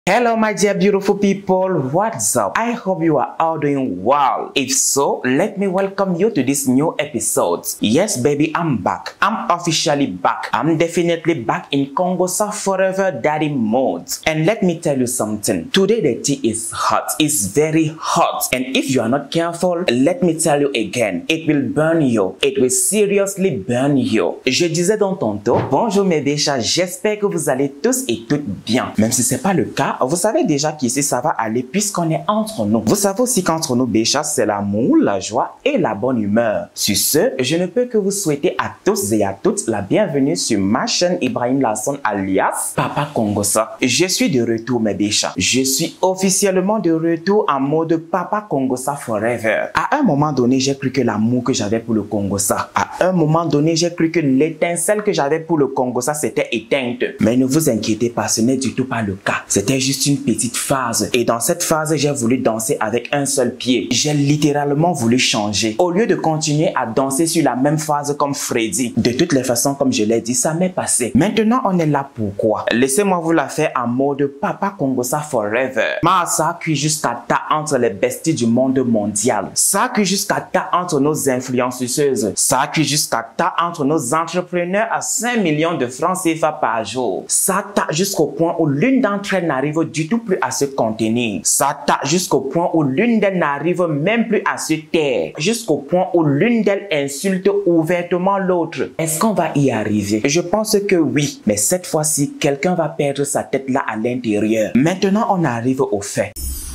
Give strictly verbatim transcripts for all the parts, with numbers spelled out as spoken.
Hello my dear beautiful people, what's up? I hope you are all doing well. If so, let me welcome you to this new episode. Yes baby, I'm back. I'm officially back. I'm definitely back in Kongosa Forever Daddy mode. And let me tell you something. Today the tea is hot. It's very hot. And if you are not careful, let me tell you again, it will burn you. It will seriously burn you. Je disais donc tantôt, bonjour mes béchas, j'espère que vous allez tous et toutes bien. Même si c'est pas le cas, vous savez déjà qu'ici ça va aller puisqu'on est entre nous. Vous savez aussi qu'entre nous, béchas, c'est l'amour, la joie et la bonne humeur. Sur ce, je ne peux que vous souhaiter à tous et à toutes la bienvenue sur ma chaîne Ibrahim Lasson alias Papa Kongosa. Je suis de retour mes béchas. Je suis officiellement de retour en mode Papa Kongosa Forever. À un moment donné, j'ai cru que l'amour que j'avais pour le Kongosa, à un moment donné, j'ai cru que l'étincelle que j'avais pour le Kongosa s'était éteinte. Mais ne vous inquiétez pas, ce n'est du tout pas le cas. C'était juste une petite phase. Et dans cette phase, j'ai voulu danser avec un seul pied. J'ai littéralement voulu changer. Au lieu de continuer à danser sur la même phase comme Freddy. De toutes les façons, comme je l'ai dit, ça m'est passé. Maintenant, on est là pourquoi? Laissez-moi vous la faire en mode Papa Kongosa Forever. Ma, ça a cuit jusqu'à ta entre les besties du monde mondial. Ça a cuit jusqu'à ta entre nos influenceuses. Ça a cuit jusqu'à ta entre nos entrepreneurs à cinq millions de francs C F A par jour. Ça t'a jusqu'au point où l'une d'entre elles n'arrive du tout plus à se contenir. Ça t'a jusqu'au point où l'une d'elles n'arrive même plus à se taire. Jusqu'au point où l'une d'elles insulte ouvertement l'autre. Est-ce qu'on va y arriver? Je pense que oui. Mais cette fois-ci, quelqu'un va perdre sa tête là à l'intérieur. Maintenant, on arrive au fait.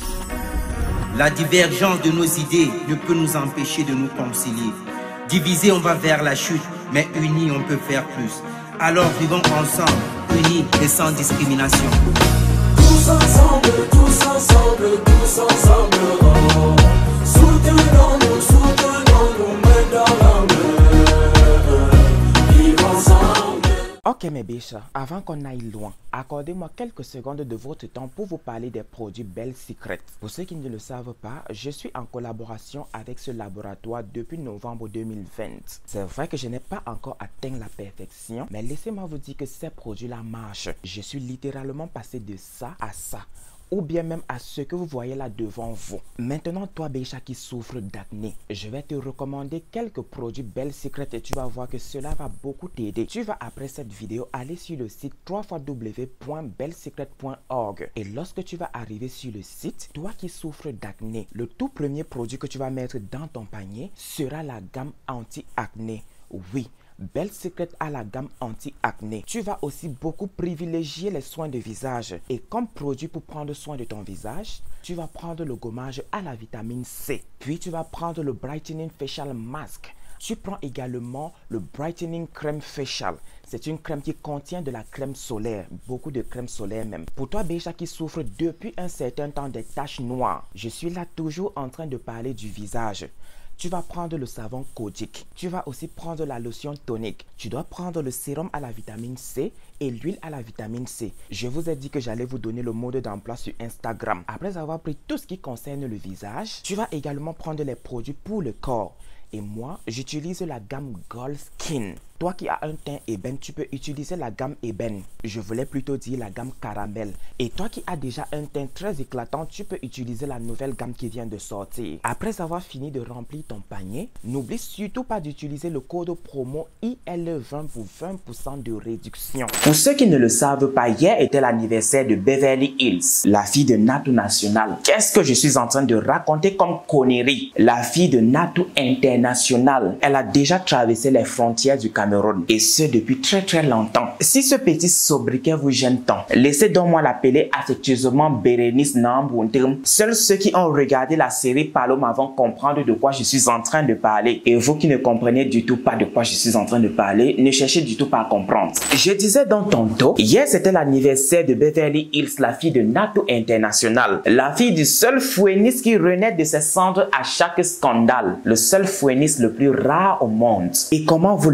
La divergence de nos idées ne peut nous empêcher de nous concilier. Divisés, on va vers la chute, mais unis, on peut faire plus. Alors vivons ensemble, unis et sans discrimination. Tous ensemble, tous ensemble, tous ensemble, oh. Soutenons-nous, soutenons-nous, main dans la main. Vivons ensemble. Ok mes biches, avant qu'on aille loin, accordez-moi quelques secondes de votre temps pour vous parler des produits Belle Secret. Pour ceux qui ne le savent pas, je suis en collaboration avec ce laboratoire depuis novembre deux mille vingt. C'est vrai que je n'ai pas encore atteint la perfection, mais laissez-moi vous dire que ces produits-là marchent. Je suis littéralement passé de ça à ça, ou bien même à ce que vous voyez là devant vous. Maintenant, toi Bécha qui souffre d'acné, je vais te recommander quelques produits Belle Secret et tu vas voir que cela va beaucoup t'aider. Tu vas après cette vidéo aller sur le site w w w point belle secret point org et lorsque tu vas arriver sur le site, toi qui souffres d'acné, le tout premier produit que tu vas mettre dans ton panier sera la gamme anti-acné. Oui, Belle Secret a la gamme anti-acné. Tu vas aussi beaucoup privilégier les soins de visage. Et comme produit pour prendre soin de ton visage, tu vas prendre le gommage à la vitamine C. Puis tu vas prendre le Brightening Facial Mask. Tu prends également le Brightening Crème Facial. C'est une crème qui contient de la crème solaire, beaucoup de crème solaire même. Pour toi Bécha qui souffre depuis un certain temps des taches noires, je suis là toujours en train de parler du visage. Tu vas prendre le savon Kojic. Tu vas aussi prendre la lotion tonique. Tu dois prendre le sérum à la vitamine C et l'huile à la vitamine C. Je vous ai dit que j'allais vous donner le mode d'emploi sur Instagram. Après avoir pris tout ce qui concerne le visage, tu vas également prendre les produits pour le corps. Et moi, j'utilise la gamme Gold Skin. Toi qui as un teint ébène, tu peux utiliser la gamme ébène. Je voulais plutôt dire la gamme caramel. Et toi qui as déjà un teint très éclatant, tu peux utiliser la nouvelle gamme qui vient de sortir. Après avoir fini de remplir ton panier, n'oublie surtout pas d'utiliser le code promo I L vingt pour vingt pour cent de réduction. Pour ceux qui ne le savent pas, hier était l'anniversaire de Beverly Hills, la fille de Natou National. Qu'est-ce que je suis en train de raconter comme connerie? La fille de Natou International. Elle a déjà traversé les frontières du Cameroun. Et ce depuis très très longtemps. Si ce petit sobriquet vous gêne tant, laissez donc moi l'appeler affectueusement Bérénice Nambountrum. Seuls ceux qui ont regardé la série Paloma vont comprendre de quoi je suis en train de parler. Et vous qui ne comprenez du tout pas de quoi je suis en train de parler, ne cherchez du tout pas à comprendre. Je disais donc tantôt, hier c'était l'anniversaire de Beverly Hills, la fille de Natou International. La fille du seul foueniste qui renaît de ses cendres à chaque scandale. Le seul foueniste le plus rare au monde. Et comment vous le dire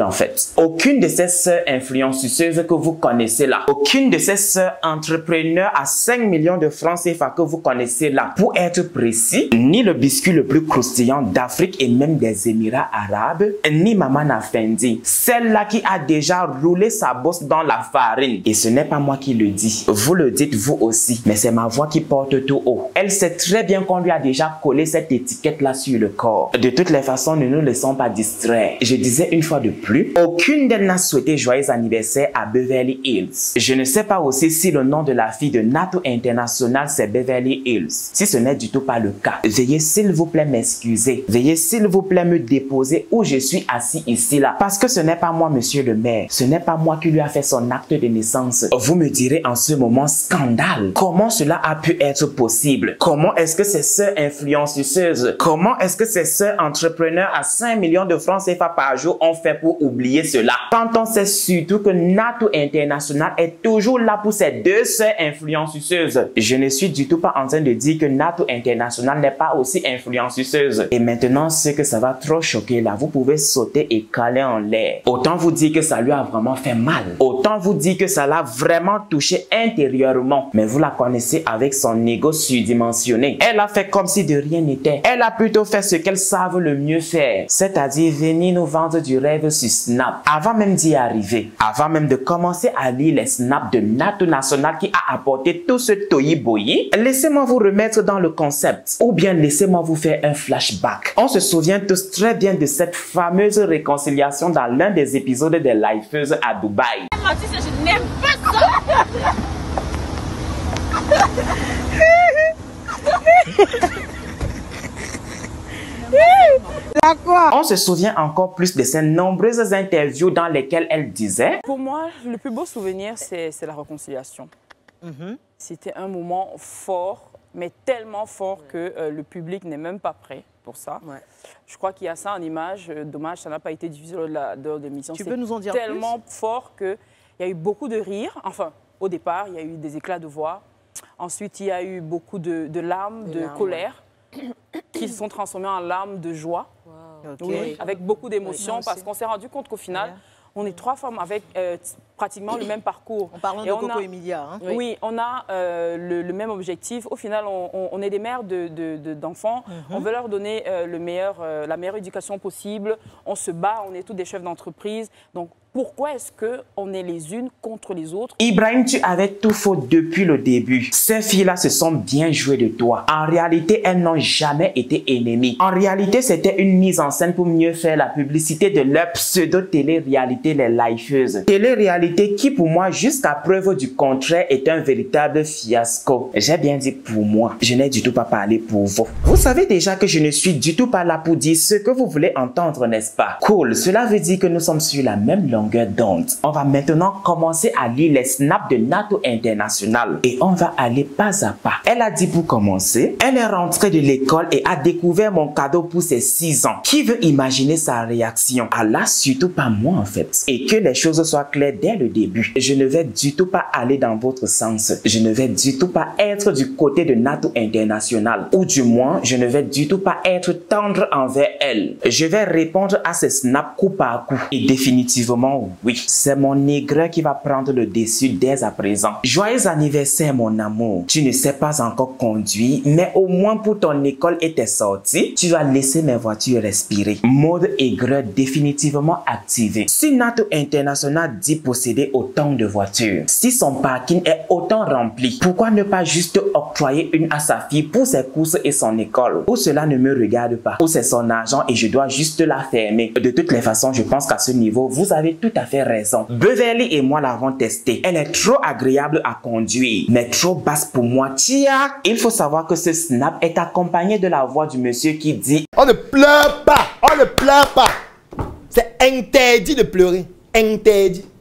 en fait. Aucune de ces sœurs influenceuses que vous connaissez là, aucune de ces sœurs entrepreneurs à cinq millions de francs C F A que vous connaissez là, pour être précis, ni le biscuit le plus croustillant d'Afrique et même des Émirats arabes, ni Maman Afendi, celle-là qui a déjà roulé sa bosse dans la farine. Et ce n'est pas moi qui le dis, vous le dites vous aussi, mais c'est ma voix qui porte tout haut. Elle sait très bien qu'on lui a déjà collé cette étiquette-là sur le corps. De toutes les façons, ne nous laissons pas distraire. Je disais une fois de plus, aucune d'elles n'a souhaité joyeux anniversaire à Beverly Hills. Je ne sais pas aussi si le nom de la fille de Nato International c'est Beverly Hills. Si ce n'est du tout pas le cas, veuillez s'il vous plaît m'excuser. Veuillez s'il vous plaît me déposer où je suis assis ici là. Parce que ce n'est pas moi, monsieur le maire. Ce n'est pas moi qui lui a fait son acte de naissance. Vous me direz en ce moment scandale. Comment cela a pu être possible? Comment est-ce que ces sœurs influenceuses, comment est-ce que ces sœurs entrepreneurs à cinq millions de francs C F A par jour ont fait pour oublier cela? Quand on sait surtout que Nato International est toujours là pour ces deux sœurs influenceuses. Je ne suis du tout pas en train de dire que Nato International n'est pas aussi influenceuse. Et maintenant, ce que ça va trop choquer là, vous pouvez sauter et caler en l'air. Autant vous dire que ça lui a vraiment fait mal. Autant vous dire que ça l'a vraiment touché intérieurement. Mais vous la connaissez avec son ego surdimensionné. Elle a fait comme si de rien n'était. Elle a plutôt fait ce qu'elle savent le mieux faire. C'est-à-dire venir nous vendre du rêve sur Snap. Avant même d'y arriver. Avant même de commencer à lire les snaps de Nato National qui a apporté tout ce toyi-boyi. Laissez-moi vous remettre dans le concept. Ou bien laissez-moi vous faire un flashback. On se souvient tous très bien de cette fameuse réconciliation dans l'un des épisodes des Lifeuses à Dubaï. Je n'aime pas ça. On se souvient encore plus de ces nombreuses interviews dans lesquelles elle disait: pour moi, le plus beau souvenir, c'est la réconciliation. Mm-hmm. C'était un moment fort, mais tellement fort que euh, le public n'est même pas prêt pour ça. Ouais. Je crois qu'il y a ça en image. Dommage, ça n'a pas été diffusé lors de l'émission. Tu peux nous en dire tellement plus? Fort qu'il y a eu beaucoup de rires. Enfin, au départ, il y a eu des éclats de voix. Ensuite, il y a eu beaucoup de, de larmes, de, de larmes, colère, ouais. qui se sont transformées en larmes de joie. Wow. Okay. Oui, avec beaucoup d'émotions, oui, parce qu'on s'est rendu compte qu'au final, yeah. on est trois femmes avec euh, pratiquement le même parcours. En parlant de Coco Emilia. Hein. Oui. oui, on a euh, le, le même objectif. Au final, on, on, on est des mères d'enfants. De, de, de, mm-hmm. On veut leur donner euh, le meilleur, euh, la meilleure éducation possible. On se bat, on est tous des chefs d'entreprise. Donc, pourquoi est-ce qu'on est les unes contre les autres? Ibrahim, tu avais tout faux depuis le début. Ces filles-là se sont bien jouées de toi. En réalité, elles n'ont jamais été ennemies. En réalité, c'était une mise en scène pour mieux faire la publicité de leur pseudo-télé-réalité, les Lifeuses. Télé-réalité qui, pour moi, jusqu'à preuve du contraire, est un véritable fiasco. J'ai bien dit pour moi. Je n'ai du tout pas parlé pour vous. Vous savez déjà que je ne suis du tout pas là pour dire ce que vous voulez entendre, n'est-ce pas? Cool. Cela veut dire que nous sommes sur la même longueur d'onde. On va maintenant commencer à lire les snaps de Nato International et on va aller pas à pas. Elle a dit pour commencer, elle est rentrée de l'école et a découvert mon cadeau pour ses six ans. Qui veut imaginer sa réaction? Ah là, surtout pas moi en fait. Et que les choses soient claires dès le début. Je ne vais du tout pas aller dans votre sens. Je ne vais du tout pas être du côté de Nato International. Ou du moins, je ne vais du tout pas être tendre envers elle. Je vais répondre à ces snaps coup par coup. Et définitivement, oui, c'est mon nègre qui va prendre le dessus dès à présent. Joyeux anniversaire, mon amour. Tu ne sais pas encore conduire, mais au moins pour ton école et tes sorties, tu vas laisser mes voitures respirer. Mode aigreur définitivement activé. Si Nato International dit posséder autant de voitures, si son parking est autant rempli, pourquoi ne pas juste octroyer une à sa fille pour ses courses et son école? Ou cela ne me regarde pas. Ou c'est son argent et je dois juste la fermer. De toutes les façons, je pense qu'à ce niveau, vous avez tout à fait raison. Beverly et moi l'avons testée. Elle est trop agréable à conduire, mais trop basse pour moi. Tia, il faut savoir que ce snap est accompagné de la voix du monsieur qui dit: on ne pleure pas, on ne pleure pas. C'est interdit de pleurer, interdit.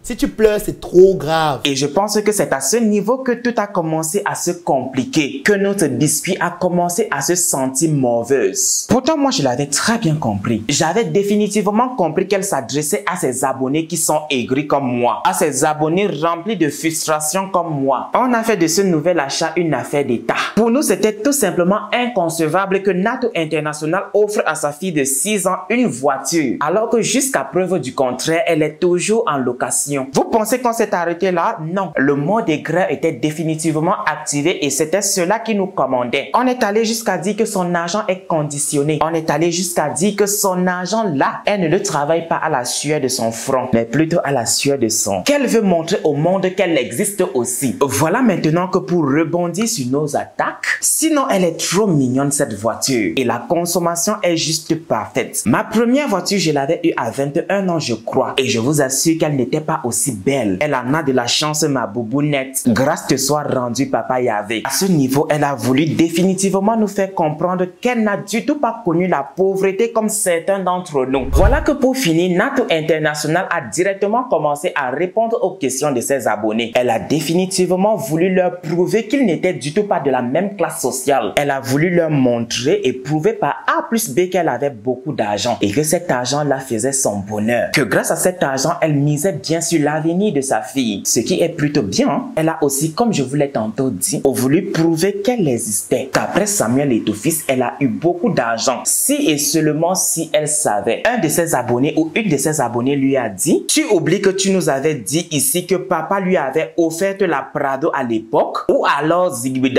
Si tu pleures, c'est trop grave. Et je pense que c'est à ce niveau que tout a commencé à se compliquer, que notre biscuit a commencé à se sentir mauvaise. Pourtant, moi, je l'avais très bien compris. J'avais définitivement compris qu'elle s'adressait à ses abonnés qui sont aigris comme moi, à ses abonnés remplis de frustration comme moi. On a fait de ce nouvel achat une affaire d'État. Pour nous, c'était tout simplement inconcevable que Nato International offre à sa fille de six ans une voiture, alors que jusqu'à preuve du contraire, elle est toujours en location. Vous pensez qu'on s'est arrêté là? Non. Le mode aigre était définitivement activé et c'était cela qui nous commandait. On est allé jusqu'à dire que son argent est conditionné. On est allé jusqu'à dire que son argent là, elle ne le travaille pas à la sueur de son front, mais plutôt à la sueur de son. Qu'elle veut montrer au monde qu'elle existe aussi. Voilà maintenant que pour rebondir sur nos attaques, sinon elle est trop mignonne cette voiture et la consommation est juste parfaite. Ma première voiture, je l'avais eue à vingt et un ans je crois et je vous assure qu'elle n'était pas aussi belle. Elle en a de la chance, ma boubounette. Grâce te soit rendu Papa Yahvé. À ce niveau, elle a voulu définitivement nous faire comprendre qu'elle n'a du tout pas connu la pauvreté comme certains d'entre nous. Voilà que pour finir, Nato International a directement commencé à répondre aux questions de ses abonnés. Elle a définitivement voulu leur prouver qu'ils n'étaient du tout pas de la même classe sociale. Elle a voulu leur montrer et prouver par A plus B qu'elle avait beaucoup d'argent et que cet argent la faisait son bonheur. Que grâce à cet argent, elle misait bien sûr l'avenir de sa fille, ce qui est plutôt bien. Elle a aussi, comme je vous l'ai tantôt dit, voulu prouver qu'elle existait. Qu'après Samuel Eto'o-Fils, elle a eu beaucoup d'argent, si et seulement si elle savait. Un de ses abonnés ou une de ses abonnés lui a dit: tu oublies que tu nous avais dit ici que papa lui avait offert la Prado à l'époque, ou alors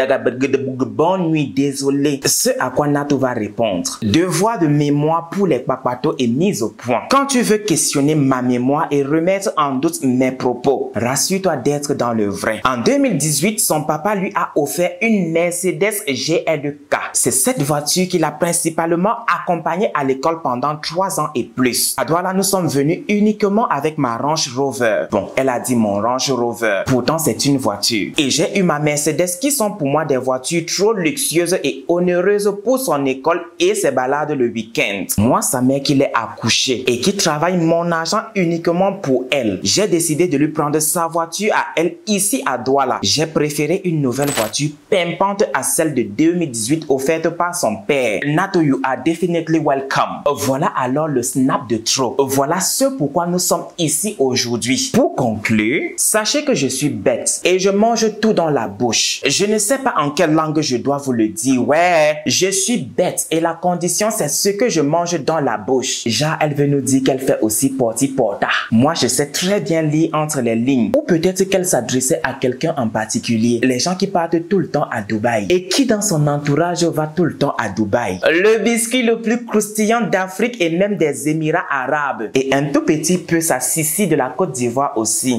bonne nuit, désolé. Ce à quoi Nato va répondre: devoir de mémoire pour les papatos est mis au point. Quand tu veux questionner ma mémoire et remettre en doute mes propos, rassure-toi d'être dans le vrai. En deux mille dix-huit, son papa lui a offert une Mercedes G L K. C'est cette voiture qui l'a principalement accompagné à l'école pendant trois ans et plus. À Douala, nous sommes venus uniquement avec ma Range Rover. Bon, elle a dit mon Range Rover. Pourtant, c'est une voiture. Et j'ai eu ma Mercedes qui sont pour moi des voitures trop luxueuses et onéreuses pour son école et ses balades le week-end. Moi, sa mère qui l'est accouchée et qui travaille mon argent uniquement pour elle, j'ai décidé de lui prendre sa voiture à elle ici à Douala. J'ai préféré une nouvelle voiture pimpante à celle de deux mille dix-huit offerte par son père. Nato, you are definitely welcome. Voilà alors le snap de trop. Voilà ce pourquoi nous sommes ici aujourd'hui. Pour conclure, sachez que je suis bête et je mange tout dans la bouche. Je ne sais pas en quelle langue je dois vous le dire. Ouais, je suis bête et la condition c'est ce que je mange dans la bouche. Genre, elle veut nous dire qu'elle fait aussi porti porta. Moi, je sais très bien lire entre les lignes. Ou peut-être qu'elle s'adressait à quelqu'un en particulier. Les gens qui partent tout le temps à Dubaï et qui dans son entourage va tout le temps à Dubaï. Le biscuit le plus croustillant d'Afrique et même des Émirats arabes. Et un tout petit peu sa Sissi de la Côte d'Ivoire aussi.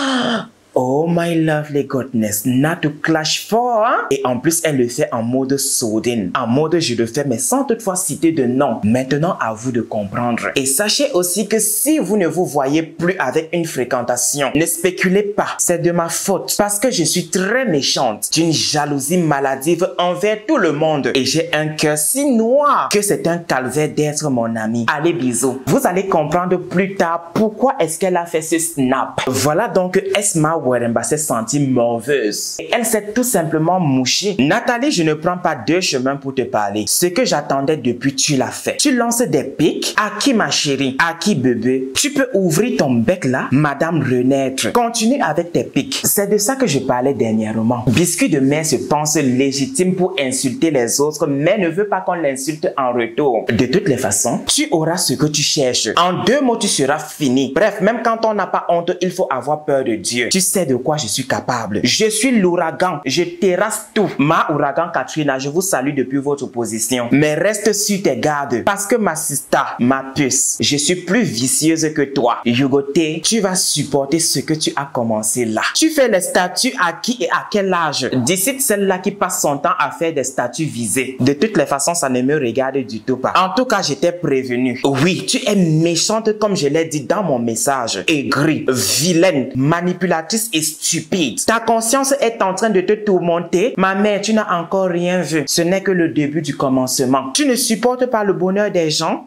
Oh my lovely goodness, Nato clash fort, hein? Et en plus, elle le fait en mode sourdine. En mode je le fais, mais sans toutefois citer de nom. Maintenant, à vous de comprendre. Et sachez aussi que si vous ne vous voyez plus avec une fréquentation, ne spéculez pas, c'est de ma faute. Parce que je suis très méchante, d'une jalousie maladive envers tout le monde. Et j'ai un cœur si noir que c'est un calvaire d'être mon ami. Allez, bisous. Vous allez comprendre plus tard pourquoi est-ce qu'elle a fait ce snap. Voilà donc Esma Weremba s'est sentie mauvaise. Et elle s'est tout simplement mouchée. Nathalie, je ne prends pas deux chemins pour te parler. Ce que j'attendais depuis, tu l'as fait. Tu lances des pics. À qui, ma chérie? À qui, bébé? Tu peux ouvrir ton bec là, Madame Renaître. Continue avec tes pics. C'est de ça que je parlais dernièrement. Biscuit de mère se pense légitime pour insulter les autres, mais ne veut pas qu'on l'insulte en retour. De toutes les façons, tu auras ce que tu cherches. En deux mots, tu seras fini. Bref, même quand on n'a pas honte, il faut avoir peur de Dieu. Tu sais de quoi je suis capable. Je suis l'ouragan. Je terrasse tout. Ma ouragan Katrina, je vous salue depuis votre position. Mais reste sur tes gardes. Parce que ma sista, ma puce, je suis plus vicieuse que toi. Yugoté, tu vas supporter ce que tu as commencé là. Tu fais les statuts à qui et à quel âge? D'ici celle-là qui passe son temps à faire des statuts visés. De toutes les façons, ça ne me regarde du tout pas. En tout cas, j'étais prévenu. Oui, tu es méchante comme je l'ai dit dans mon message. Aigrie, vilaine, manipulatrice et stupide. Ta conscience est en train de te tourmenter. Ma mère, tu n'as encore rien vu. Ce n'est que le début du commencement. Tu ne supportes pas le bonheur des gens?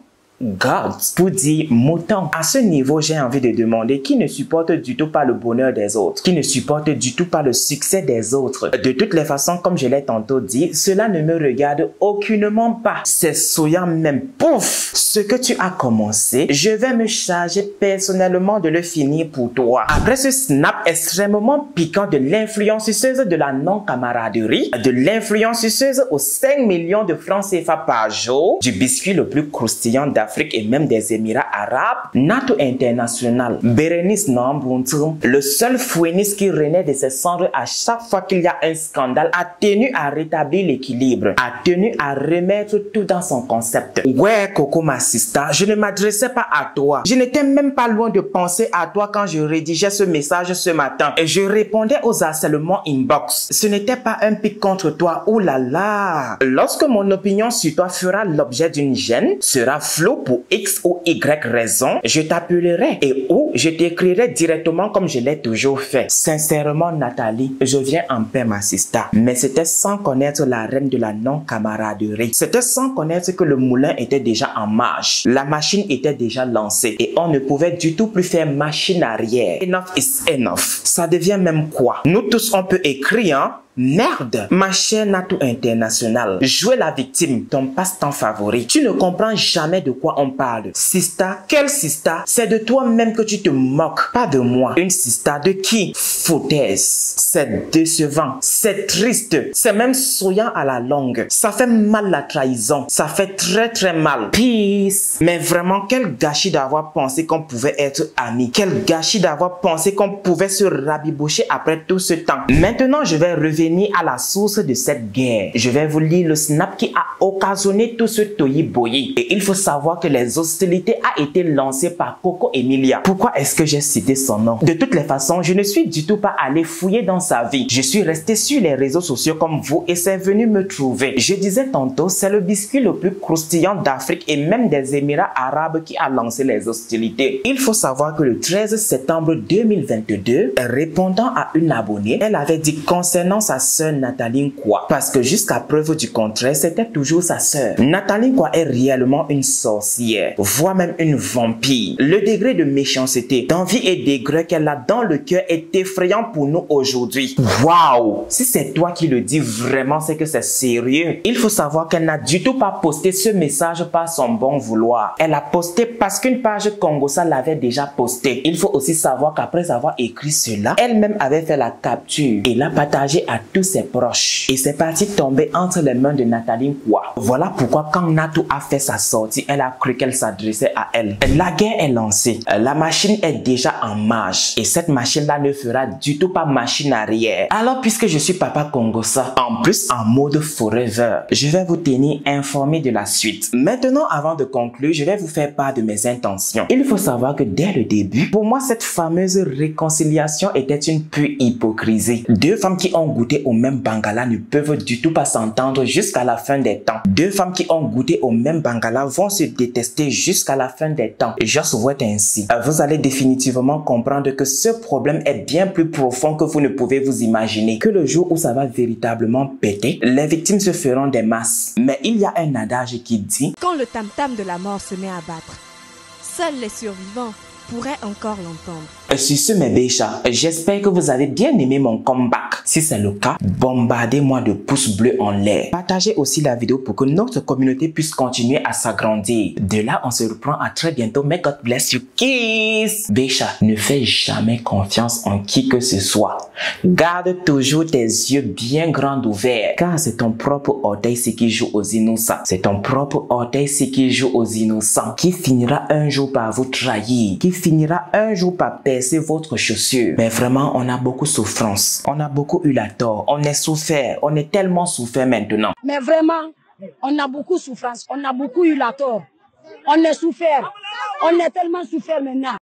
gods pour dire mouton. À ce niveau, j'ai envie de demander qui ne supporte du tout pas le bonheur des autres, qui ne supporte du tout pas le succès des autres. De toutes les façons, comme je l'ai tantôt dit, cela ne me regarde aucunement pas. C'est soyant même, pouf, ce que tu as commencé, je vais me charger personnellement de le finir pour toi. Après ce snap extrêmement piquant de l'influenceuse de la non-camaraderie, de l'influenceuse aux cinq millions de francs C F A par jour, du biscuit le plus croustillant d'Afrique et même des Émirats arabes, Natou International, Bérénice Nambuntum, le seul fouiniste qui renaît de ses cendres à chaque fois qu'il y a un scandale, a tenu à rétablir l'équilibre, a tenu à remettre tout dans son concept. Ouais, Coco ma sister, je ne m'adressais pas à toi. Je n'étais même pas loin de penser à toi quand je rédigeais ce message ce matin et je répondais aux harcèlements inbox. Ce n'était pas un pic contre toi, oh là là. Lorsque mon opinion sur toi fera l'objet d'une gêne, sera floue pour X ou Y raison, je t'appellerai et ou je t'écrirai directement comme je l'ai toujours fait. Sincèrement, Nathalie, je viens en paix, ma sister. Mais c'était sans connaître la reine de la non-camaraderie. C'était sans connaître que le moulin était déjà en marche. La machine était déjà lancée et on ne pouvait du tout plus faire machine arrière. Enough is enough. Ça devient même quoi? Nous tous, on peut écrire, hein? Merde, ma chère Natou International, jouer la victime, ton passe-temps favori. Tu ne comprends jamais de quoi on parle. Sista, quelle sista? C'est de toi-même que tu te moques, pas de moi. Une sista de qui? Foutaise. C'est décevant, c'est triste, c'est même souriant à la longue. Ça fait mal la trahison, ça fait très très mal. Peace. Mais vraiment, quel gâchis d'avoir pensé qu'on pouvait être amis. Quel gâchis d'avoir pensé qu'on pouvait se rabibocher après tout ce temps. Maintenant, je vais revenir à la source de cette guerre. Je vais vous lire le snap qui a occasionné tout ce toyi-boyi. Et il faut savoir que les hostilités a été lancées par Coco Emilia. Pourquoi est-ce que j'ai cité son nom? De toutes les façons, je ne suis du tout pas allé fouiller dans sa vie. Je suis resté sur les réseaux sociaux comme vous et c'est venu me trouver. Je disais tantôt, c'est le biscuit le plus croustillant d'Afrique et même des Émirats arabes qui a lancé les hostilités. Il faut savoir que le treize septembre deux mille vingt-deux, répondant à une abonnée, elle avait dit concernant sa sœur Nathalie Nkwa, parce que jusqu'à preuve du contraire, c'était toujours sa sœur. Nathalie Nkwa est réellement une sorcière, voire même une vampire. Le degré de méchanceté, d'envie et d'aigreur qu'elle a dans le cœur est effrayant pour nous aujourd'hui. Waouh! Si c'est toi qui le dis vraiment, c'est que c'est sérieux. Il faut savoir qu'elle n'a du tout pas posté ce message par son bon vouloir. Elle a posté parce qu'une page Congosa l'avait déjà posté. Il faut aussi savoir qu'après avoir écrit cela, elle-même avait fait la capture et l'a partagé à tous ses proches. Et c'est parti tomber entre les mains de Nathalie Nkwa. Voilà pourquoi quand Natou a fait sa sortie, elle a cru qu'elle s'adressait à elle. La guerre est lancée. La machine est déjà en marche. Et cette machine-là ne fera du tout pas machine arrière. Alors puisque je suis Papa Congosa, en plus en mode forever, je vais vous tenir informé de la suite. Maintenant, avant de conclure, je vais vous faire part de mes intentions. Il faut savoir que dès le début, pour moi, cette fameuse réconciliation était une pure hypocrisie. Deux femmes qui ont goûté au même bangala ne peuvent du tout pas s'entendre jusqu'à la fin des temps. Deux femmes qui ont goûté au même bangala vont se détester jusqu'à la fin des temps. Et je souhaite ainsi. Vous allez définitivement comprendre que ce problème est bien plus profond que vous ne pouvez vous imaginer. Que le jour où ça va véritablement péter, les victimes se feront des masses. Mais il y a un adage qui dit: quand le tam-tam de la mort se met à battre, seuls les survivants pourraient encore l'entendre. Sur ce, mes béchas, j'espère que vous avez bien aimé mon comeback. Si c'est le cas, bombardez-moi de pouces bleus en l'air. Partagez aussi la vidéo pour que notre communauté puisse continuer à s'agrandir. De là, on se reprend à très bientôt. May God bless you. Kiss! Bécha, ne fais jamais confiance en qui que ce soit. Garde toujours tes yeux bien grands ouverts, car c'est ton propre orteil ce qui joue aux innocents. C'est ton propre orteil ce qui joue aux innocents, qui finira un jour par vous trahir, qui finira un jour par percer votre chaussure. Mais vraiment, on a beaucoup de souffrance. On a beaucoup eu la tort. On est souffert. On est tellement souffert maintenant. Mais vraiment, on a beaucoup de souffrance. On a beaucoup eu la tort. On est souffert. On est tellement souffert maintenant.